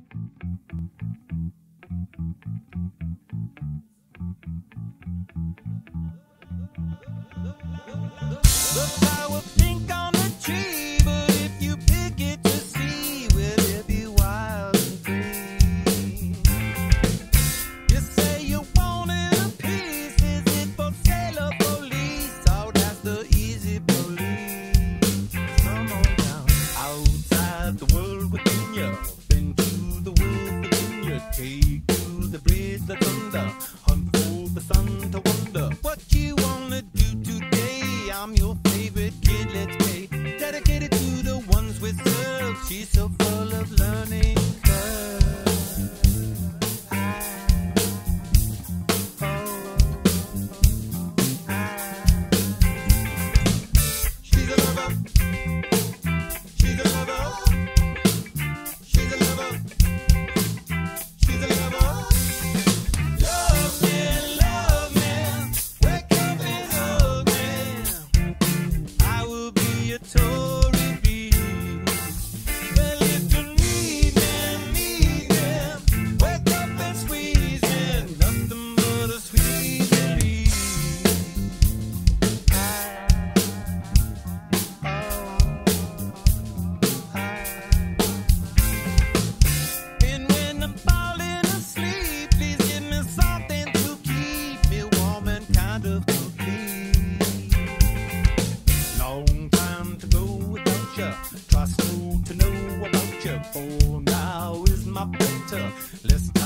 The flower pink on the tree, but if you pick it to see, will it be wild and free? You say you wanted a piece, is it for sale or for lease? Oh, that's the easy police. Come on down, outside the world within you, been to the world within you, take to the bridge that's under, hunt for the sun to wonder what you wanna do today. I'm your favorite kid, let's play. Dedicated to the ones we serve. She's so full of learning curves. She's a lover. She's a lover. She's a lover. She's a lover. Love me. Wake up and hug me. I will be a Tory bee. Well, if you need me, wake up and squeeze me. Nothing but a sweet release. And when I'm falling asleep, please give me something to keep me warm and kind of complete. Long time to go without you. Trust me to know about you. For now is my better. Let's